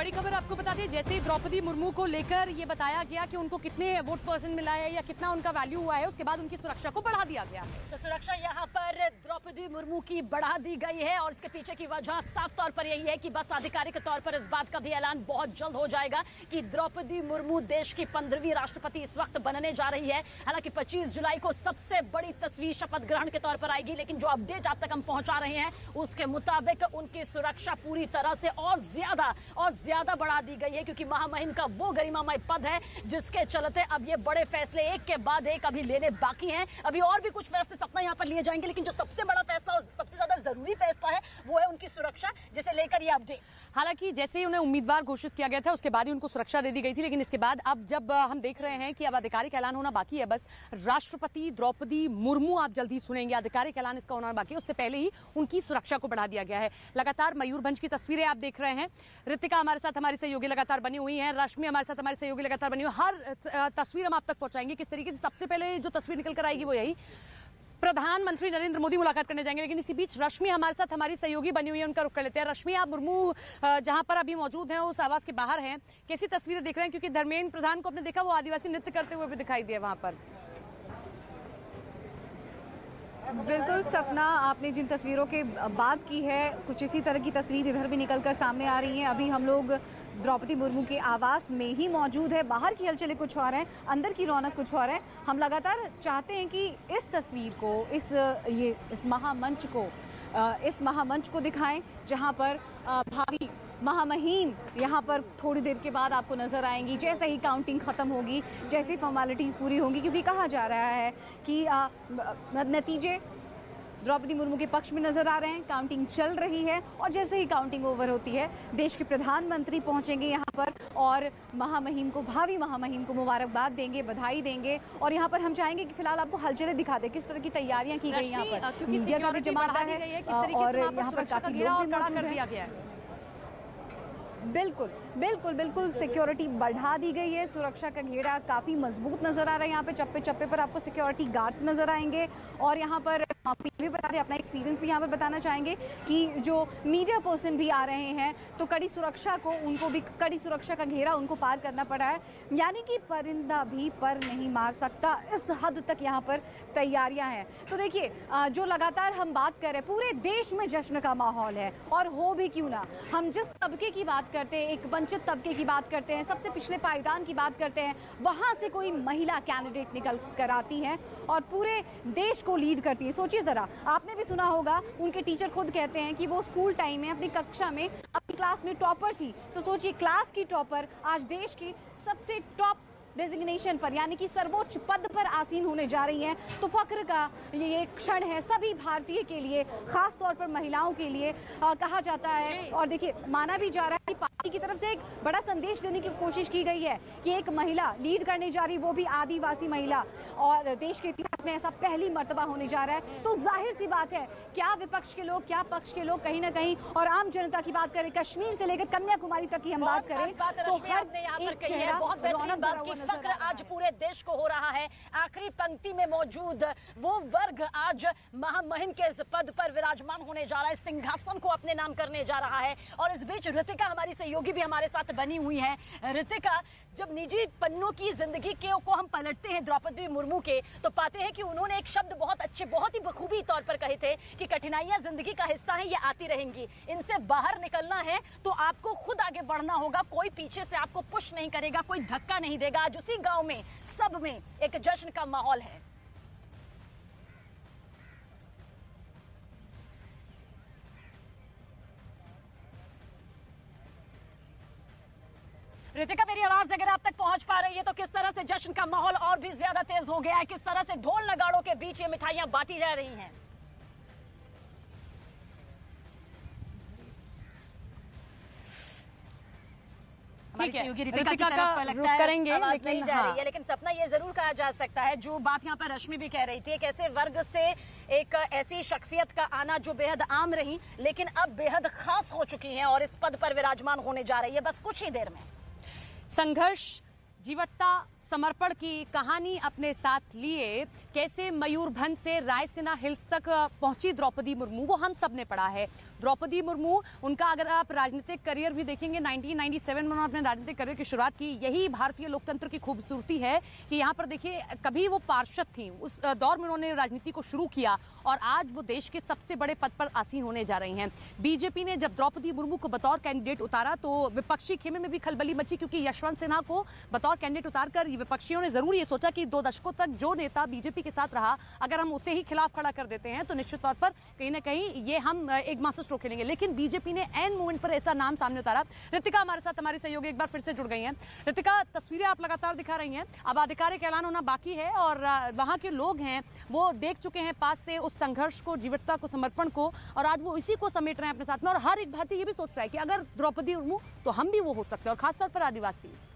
बड़ी खबर आपको बता दें, जैसे ही द्रौपदी मुर्मू को लेकर ये बताया गया कि उनको कितने वोट परसेंट मिला है या कितना उनका वैल्यू हुआ है, उसके बाद उनकी सुरक्षा को बढ़ा दिया गया। तो सुरक्षा यहाँ पर द्रौपदी मुर्मू की बढ़ा दी गई है और इसके पीछे की वजह साफ तौर पर यही है कि बस आधिकारिक तौर पर इस बात का भी ऐलान बहुत जल्द हो जाएगा कि द्रौपदी मुर्मू देश की 15वीं राष्ट्रपति इस वक्त बनने जा रही है। हालांकि 25 जुलाई को सबसे बड़ी तस्वीर शपथ ग्रहण के तौर पर आएगी, लेकिन जो अपडेट आप तक हम पहुंचा रहे हैं उसके मुताबिक उनकी सुरक्षा पूरी तरह से और ज्यादा बढ़ा दी गई है, क्योंकि महामहिम का वो गरिमामय पद है जिसके चलते अब ये बड़े फैसले एक के बाद एक अभी लेने बाकी हैं। अभी और भी कुछ फैसले सपना यहाँ पर लिए जाएंगे, लेकिन जो सबसे बड़ा फैसला और सबसे ज्यादा जरूरी फैसला है वो है उनकी सुरक्षा, जिसे लेकर ये अपडेट। हालांकि जैसे ही उन्हें उम्मीदवार घोषित किया गया था उसके बाद ही उनको सुरक्षा दे दी गई थी, लेकिन इसके बाद अब जब हम देख रहे हैं कि अब आधिकारिक ऐलान होना बाकी है, बस राष्ट्रपति द्रौपदी मुर्मू आप जल्दी सुनेंगे, आधिकारिक ऐलान इसका होना बाकी है, उससे पहले ही उनकी सुरक्षा को बढ़ा दिया गया है। लगातार मयूरभंज की तस्वीरें आप देख रहे हैं, ऋतिका हमारे साथ हमारी सहयोगी लगातार बनी हुई हैं, रश्मि हमारे साथ हमारी सहयोगी लगातार बनी हुई, हर तस्वीर हम आप तक पहुंचाएंगे किस तरीके से। सबसे पहले जो तस्वीर निकल कर आएगी वो यही, प्रधानमंत्री नरेंद्र मोदी मुलाकात करने जाएंगे, लेकिन इसी बीच रश्मि हमारे साथ हमारी सहयोगी बनी हुई है, उनका रुख कर लेते हैं। रश्मि, आप मुर्मू जहां पर अभी मौजूद हैं उस आवास के बाहर हैं, कैसी तस्वीरें देख रहे हैं? क्योंकि धर्मेंद्र प्रधान को आपने देखा वो आदिवासी नृत्य करते हुए भी दिखाई दिए वहां पर। बिल्कुल सपना, आपने जिन तस्वीरों के बात की है कुछ इसी तरह की तस्वीर इधर भी निकलकर सामने आ रही हैं। अभी हम लोग द्रौपदी मुर्मू के आवास में ही मौजूद है, बाहर की हलचलें कुछ और हैं, अंदर की रौनक कुछ और है। हम लगातार चाहते हैं कि इस तस्वीर को, इस महामंच को दिखाएं जहां पर भावी महामहिम यहाँ पर थोड़ी देर के बाद आपको नजर आएंगी, जैसे ही काउंटिंग खत्म होगी, जैसी फॉर्मेलिटीज पूरी होंगी, क्योंकि कहा जा रहा है कि नतीजे द्रौपदी मुर्मू के पक्ष में नजर आ रहे हैं, काउंटिंग चल रही है और जैसे ही काउंटिंग ओवर होती है देश के प्रधानमंत्री पहुंचेंगे यहाँ पर और महामहिम को, भावी महामहिम को मुबारकबाद देंगे, बधाई देंगे। और यहाँ पर हम चाहेंगे कि फिलहाल आपको हलचलें दिखा दें किस तरह की तैयारियां की गई यहाँ पर, मीडिया का भी जमावड़ा है और यहाँ पर काफी लोग भी मौजूद हैं। बिल्कुल सिक्योरिटी बढ़ा दी गई है, सुरक्षा का घेरा काफी मजबूत नजर आ रहा है। यहाँ पे चप्पे चप्पे पर आपको सिक्योरिटी गार्ड्स नजर आएंगे और यहाँ पर भी बता दें, अपना एक्सपीरियंस भी यहाँ पर बताना चाहेंगे कि जो मीडिया पर्सन भी आ रहे हैं तो कड़ी सुरक्षा को, उनको भी कड़ी सुरक्षा का घेरा उनको पार करना पड़ा है, यानी कि परिंदा भी पर नहीं मार सकता, इस हद तक यहाँ पर तैयारियां हैं। तो देखिए, जो लगातार हम बात कर रहे हैं, पूरे देश में जश्न का माहौल है और हो भी क्यों ना। हम जिस तबके की बात करते हैं, एक वंचित तबके की बात करते हैं, सबसे पिछले पायदान की बात करते हैं, वहां से कोई महिला कैंडिडेट निकल कर आती है और पूरे देश को लीड करती है। सोचिए जरा, आपने भी सुना होगा उनके टीचर खुद कहते हैं कि वो स्कूल टाइम में अपनी कक्षा में अपनी क्लास में टॉपर थी। तो सोचिए, क्लास की टॉपर आज देश की सबसे टॉप डेजिग्नेशन पर, यानी कि सर्वोच्च पद पर आसीन होने जा रही हैं। तो फख्र का ये क्षण है सभी भारतीय के लिए, खास तौर पर महिलाओं के लिए कहा जाता है। और देखिए, माना भी जा रहा है कि पार्टी की तरफ से एक बड़ा संदेश देने की कोशिश की गई है कि एक महिला लीड करने जा रही, वो भी आदिवासी महिला, और देश के इतिहास में ऐसा पहली मर्तबा होने जा रहा है। तो जाहिर सी बात है, क्या विपक्ष के लोग, क्या पक्ष के लोग, कहीं ना कहीं, और आम जनता की बात करें, कश्मीर से लेकर कन्याकुमारी तक की हम बात करें तो हर एक चेहरा रौनक फक्र आज पूरे देश को हो रहा है। आखिरी पंक्ति में मौजूद वो वर्ग आज महामहिम के इस पद पर विराजमान होने जा रहा है, सिंहासन को अपने नाम करने जा रहा है। और इस बीच ऋतिका हमारी सहयोगी भी हमारे साथ बनी हुई है। ऋतिका, जब निजी पन्नों की जिंदगी को हम पलटते हैं द्रौपदी मुर्मू के, तो पाते हैं कि उन्होंने एक शब्द बहुत ही बखूबी तौर पर कहे थे कि कठिनाइयां जिंदगी का हिस्सा है, ये आती रहेंगी, इनसे बाहर निकलना है तो आपको खुद आगे बढ़ना होगा, कोई पीछे से आपको पुश नहीं करेगा, कोई धक्का नहीं देगा। आज उसी गांव में सब में एक जश्न का माहौल है। ऋतिका, मेरी आवाज अगर आप तक पहुंच पा रही है तो किस तरह से जश्न का माहौल और भी ज्यादा तेज हो गया है, किस तरह से ढोल नगाड़ों के बीच ये मिठाइयां बांटी जा रही हैं? ठीक है, ऋतिका का रुख करेंगे, लेकिन सपना ये जरूर कहा जा सकता है, जो बात यहाँ पर रश्मि भी कह रही थी, एक ऐसे वर्ग से एक ऐसी शख्सियत का आना जो बेहद आम रही लेकिन अब बेहद खास हो चुकी है और इस पद पर विराजमान होने जा रही है बस कुछ ही देर में। संघर्ष, जीवटता, समर्पण की कहानी अपने साथ लिए कैसे मयूरभंज से रायसीना हिल्स तक पहुंची द्रौपदी मुर्मू, वो हम सब ने पढ़ा है। द्रौपदी मुर्मू, उनका अगर आप राजनीतिक करियर भी देखेंगे 1997 में उन्होंने अपने राजनीतिक करियर की शुरुआत की। यही भारतीय लोकतंत्र की खूबसूरती है कि यहाँ पर देखिए, कभी वो पार्षद थी, उस दौर में उन्होंने राजनीति को शुरू किया और आज वो देश के सबसे बड़े पद पर आसीन होने जा रही हैं। बीजेपी ने जब द्रौपदी मुर्मू को बतौर कैंडिडेट उतारा तो विपक्षी खेमे में भी खलबली मची, क्योंकि यशवंत सिन्हा को बतौर कैंडिडेट उतारकर विपक्षियों ने जरूर ये सोचा कि 2 दशकों तक जो नेता बीजेपी के साथ रहा, अगर हम उसे ही खिलाफ खड़ा कर देते हैं तो निश्चित तौर पर कहीं ना कहीं ये हम एक मास्टर स्ट्रोक खेलेंगे। लेकिन बीजेपी ने एन मोमेंट पर ऐसा नाम सामने उतारा। रितिका हमारे साथ, हमारी सहयोगी एक बार फिर से जुड़ गई हैं। रितिका, तस्वीरें आप लगातार दिखा रही हैं, अब आधिकारिक ऐलान होना बाकी है और वहां के लोग हैं वो देख चुके हैं पास से उस संघर्ष को, जीवटता को, समर्पण को, और आज वो इसी को समेट रहे हैं अपने साथ में। और हर एक भारतीय ये भी सोच रहा है कि अगर द्रौपदी मुर्मू तो हम भी वो हो सकते हैं, और खासतौर पर आदिवासी।